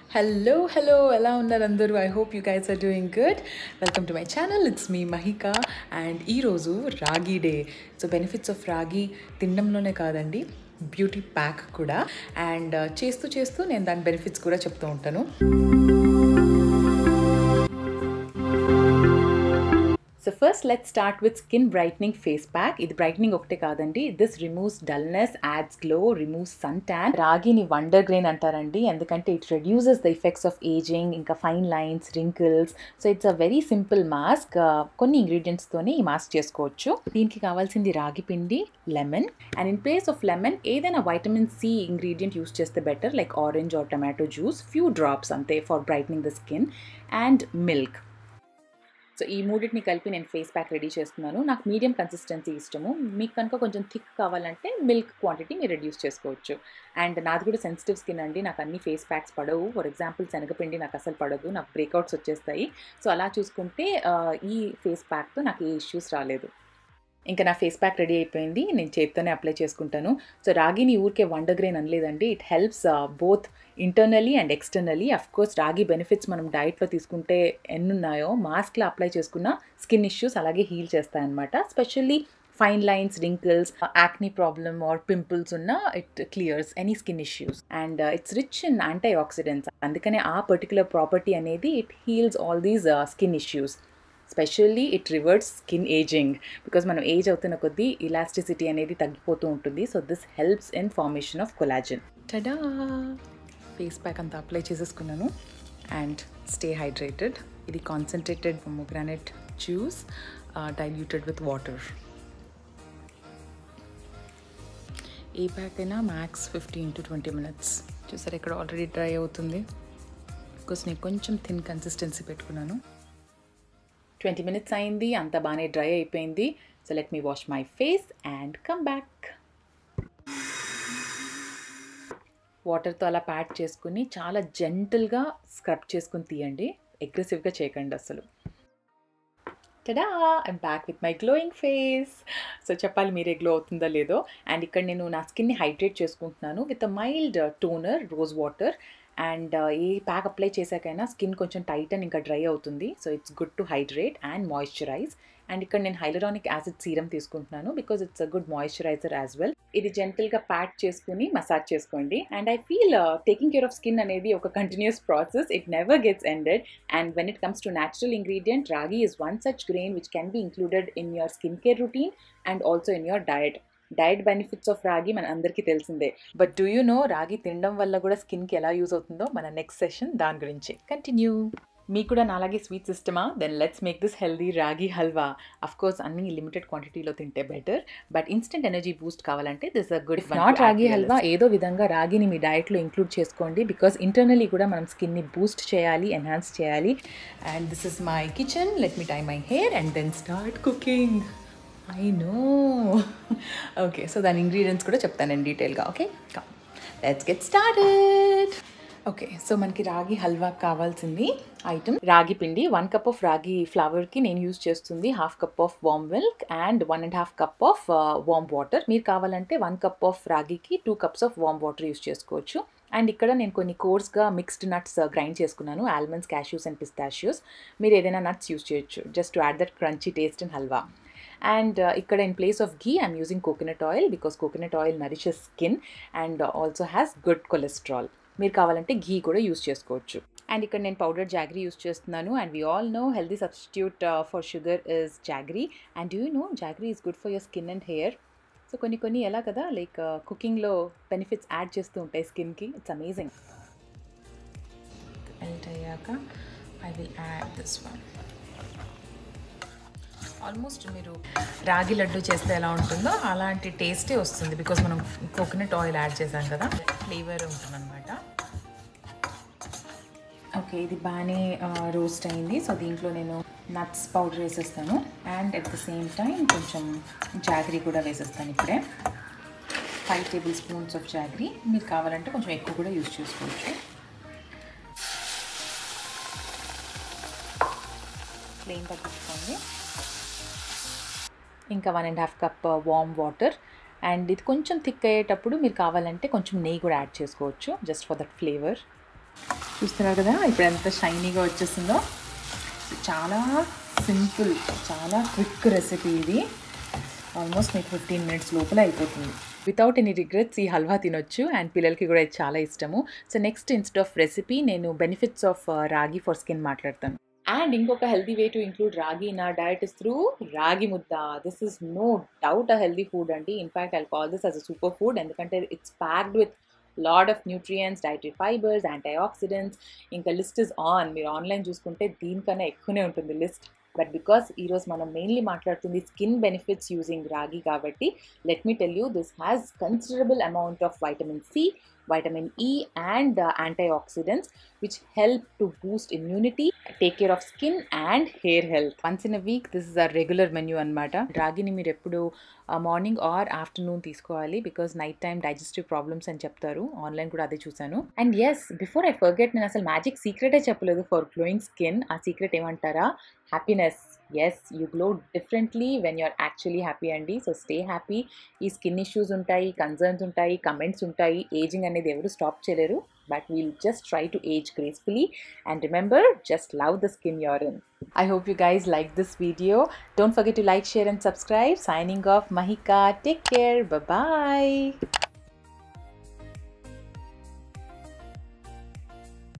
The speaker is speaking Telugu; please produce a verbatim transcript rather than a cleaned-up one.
Hello, hello, ela unnaru andaru. I hope you guys are doing good. Welcome to my channel. It's me Mahika and ee roju ragi day. So benefits of ragi tindamlone kaadandi, beauty pack kuda, and chestu chestu nenu dan benefits kuda chepthu untanu. So first let's start with skin brightening face pack. This brightening okte kadandi. This removes dullness, adds glow, removes suntan. Ragi ni wonder grain antarandi endukante it reduces the effects of aging, inka fine lines, wrinkles. So it's a very simple mask. Uh, konni ingredients tone ee mask chesukochu. Deeniki kavalsindi ragi pindi, lemon, and in place of lemon edaina vitamin C ingredient use cheste better, like orange or tomato juice, few drops ante for brightening the skin, and milk. So ఈ మూడింటిని కలిపి నేను ఫేస్ ప్యాక్ రెడీ చేస్తున్నాను. నాకు మీడియం కన్సిస్టెన్సీ ఇష్టము. మీకు కనుక కొంచెం థిక్ కావాలంటే మిల్క్ క్వాంటిటీ మీరు రెడ్యూస్ చేసుకోవచ్చు. అండ్ నాది కూడా సెన్సిటివ్ స్కిన్ అండి, నాకు అన్ని ఫేస్ ప్యాక్స్ పడవు. ఫర్ ఎగ్జాంపుల్ శనగపిండి నాకు అసలు పడదు, నాకు బ్రేక్అవుట్స్ వచ్చేస్తాయి. సో అలా చూసుకుంటే ఈ ఫేస్ ప్యాక్తో నాకు ఏ ఇష్యూస్ రాలేదు. ఇంకా నా ఫేస్ ప్యాక్ రెడీ అయిపోయింది, నేను చేత్తోనే అప్లై చేసుకుంటాను. సో రాగిని ఊరికే వండర్ గ్రెయిన్ అనలేదండి, it helps both internally and externally. Of course ragi benefits మనం డైట్లో తీసుకుంటే ఎన్నున్నాయో మాస్క్లో అప్లై చేసుకున్న స్కిన్ ఇష్యూస్ అలాగే హీల్ చేస్తాయన్నమాట. Specially fine lines, wrinkles, acne problem or pimples ఉన్న it clears any skin issues. And it's rich in antioxidants, అందుకనే ఆ పర్టికులర్ ప్రాపర్టీ అనేది it heals all these skin issues. Specially it reverts skin ageing, because మనం ఏజ్ అవుతున్న కొద్దీ ఇలాస్టిసిటీ అనేది తగ్గిపోతూ ఉంటుంది. So this helps in formation of collagen. Tada, face pack అంతా అప్లై చేసేసుకున్నాను. And stay hydrated. ఇది concentrated pomegranate juice diluted with water. ఏ ప్యాక్ అయినా max fifteen to twenty minutes. చూసారు ఇక్కడ ఆల్రెడీ డ్రై అవుతుంది, బికాస్ నేను కొంచెం థిన్ కన్సిస్టెన్సీ పెట్టుకున్నాను. ట్వంటీ మినిట్స్ అయింది, అంత బాగానే డ్రై అయిపోయింది. So let me wash my face and come back. వాటర్తో అలా ప్యాట్ చేసుకుని చాలా జెంటల్గా స్క్రబ్ చేసుకుని తీయండి, అగ్రెసివ్గా చేయకండి అసలు. Tada, I'm back with my glowing face. So చెప్పాలి మీరే గ్లో అవుతుందో లేదో. అండ్ ఇక్కడ నేను నా స్కిన్ని హైడ్రేట్ చేసుకుంటున్నాను with a mild toner, rose water. And ఈ ప్యాక్ అప్లై చేశాకైనా స్కిన్ కొంచెం టైట్ అండ్ ఇంకా డ్రై అవుతుంది. So it's good to hydrate and moisturise. And ఇక్కడ నేను హైలరానిక్ యాసిడ్ సీరం తీసుకుంటున్నాను because it's a good moisturiser as well. ఇది జెంటల్గా ప్యాక్ చేసుకుని మసాజ్ చేసుకోండి. And I feel taking care of skin అనేది ఒక continuous process, it never gets ended. And when it comes to natural ingredient, ragi is one such grain which can be included in your skincare routine and also in your diet. Diet benefits of ragi మన అందరికీ తెలిసిందే, బట్ డూ యూ నో రాగి తినడం వల్ల కూడా స్కిన్కి ఎలా యూజ్ అవుతుందో? మన నెక్స్ట్ సెషన్ దాని గురించి కంటిన్యూ. మీకు కూడా నాలాగే స్వీట్స్ ఇష్టమా? Then let's make this healthy ragi halwa. Of course అన్ని లిమిటెడ్ క్వాంటిటీలో తింటే better, but instant energy boost కావాలంటే this a good. Not ragi halwa, ఏదో విధంగా రాగిని మీ డైట్లో ఇంక్లూడ్ చేసుకోండి, బికాస్ ఇంటర్నలీ కూడా మనం స్కిన్ని బూస్ట్ చేయాలి, ఎన్హాన్స్ చేయాలి. And this is my kitchen. Let me tie my hair and then start cooking. I know. Okay, so దాని ఇంగ్రీడియంట్స్ కూడా చెప్తాను నేను డీటెయిల్గా. Okay, come let's get started. Okay, so మనకి రాగి హల్వా కావాల్సింది ఐటమ్ రాగి పిండి. వన్ కప్ ఆఫ్ రాగి ఫ్లవర్కి నేను యూజ్ చేస్తుంది half cup of warm milk and one and half cup of warm water. మీరు కావాలంటే వన్ కప్ ఆఫ్ రాగికి two cups of warm water use చేసుకోవచ్చు. అండ్ ఇక్కడ నేను కొన్ని కోర్స్గా మిక్స్డ్ నట్స్ గ్రైండ్ చేసుకున్నాను, ఆల్మండ్స్, క్యాష్యూస్ అండ్ పిస్తాషియోస్. మీరు ఏదైనా నట్స్ యూజ్ చేయొచ్చు just to add that crunchy taste in halwa. And ఇక్కడ in place of ghee I'm using coconut oil because coconut oil nourishes skin and also has good cholesterol. మీరు కావాలంటే ఘీ కూడా యూజ్ చేసుకోవచ్చు. అండ్ ఇక్కడ నేను పౌడర్ జాగరీ యూజ్ చేస్తున్నాను. And we all know healthy substitute for sugar is jaggery. And do you know jaggery is good for your skin and hair. So కొన్ని కొన్ని ఎలా కదా, లైక్ కుకింగ్లో బెనిఫిట్స్ యాడ్ చేస్తూ ఉంటాయి స్కిన్కి. It's amazing. మెల్ట్ అయ్యాక I will add this one. Almost మీరు రాగి లడ్డు చేస్తే ఎలా ఉంటుందో అలాంటి టేస్టే వస్తుంది, బికాజ్ మనం కోకోనట్ ఆయిల్ యాడ్ చేసాం కదా, ఫ్లేవర్ ఉంటుందన్నమాట. ఓకే, ఇది బాగానే రోస్ట్ అయింది. సో దీంట్లో నేను నట్స్ పౌడర్ వేసేస్తాను and at the same time కొంచెం జాగరీ కూడా వేసేస్తాను. ఇప్పుడే five tablespoons of jaggery. మీరు కావాలంటే కొంచెం ఎక్కువ కూడా యూజ్ చేసుకోవచ్చు. ఫ్లేమ్ తగ్గించుకోండి. ఇంకా one and half cup warm water. And ఇది కొంచెం థిక్ అయ్యేటప్పుడు మీరు కావాలంటే కొంచెం నెయ్యి కూడా యాడ్ చేసుకోవచ్చు జస్ట్ ఫర్ దట్ ఫ్లేవర్. చూస్తున్నారు కదా ఇప్పుడు ఎంత షైనీగా వచ్చేసిందో. చాలా సింపుల్, చాలా క్విక్ రెసిపీ ఇది. ఆల్మోస్ట్ మీకు ఫిఫ్టీన్ మినిట్స్ లోపల అయిపోతుంది. వితౌట్ ఎనీ రిగ్రెట్స్ ఈ హల్వా తినొచ్చు అండ్ పిల్లలకి కూడా ఇది చాలా ఇష్టము. So next instead of recipe నేను benefits of ragi for skin మాట్లాడతాను. అండ్ ఇంకొక healthy way to include ragi in our diet is through ragi mudda. This is no doubt a healthy food అండి. In fact I call this as a superfood, ఎందుకంటే it's packed with load of nutrients, dietary fibres, antioxidants. ఇంకా లిస్ట్ ఇస్ ఆన్. మీరు ఆన్లైన్ చూసుకుంటే దీనికన్నా ఎక్కువనే ఉంటుంది లిస్ట్. బట్ బికాస్ ఈరోజు మనం మెయిన్లీ మాట్లాడుతుంది స్కిన్ బెనిఫిట్స్ యూజింగ్ రాగి కాబట్టి let me tell you this has considerable amount of vitamin C, vitamin E and uh, antioxidants which help to boost immunity, take care of skin and hair health. Once in a week this is our regular menu anamata. Ragini meer eppudu morning or afternoon తీసుకోవాలి because night time digestive problems అని చెప్తారు. ఆన్లైన్ కూడా అదే చూసాను. And yes, before I forget, నేను అసలు మ్యాజిక్ సీక్రెటే చెప్పలేదు ఫర్ గ్లోయింగ్ స్కిన్. ఆ సీక్రెట్ ఏమంటారా? Happiness. Yes, you glow differently when you're actually happy అండి. So stay happy. ఈ స్కిన్ ఇష్యూస్ ఉంటాయి, కన్సర్న్స్ ఉంటాయి, కమెంట్స్ ఉంటాయి. ఏజింగ్ అనేది ఎవరు స్టాప్ చేయలేరు. But we'll just try to age gracefully. And remember, just love the skin you're in. I hope you guys liked this video. Don't forget to like, share and subscribe. Signing off, Mahika. Take care. Bye-bye.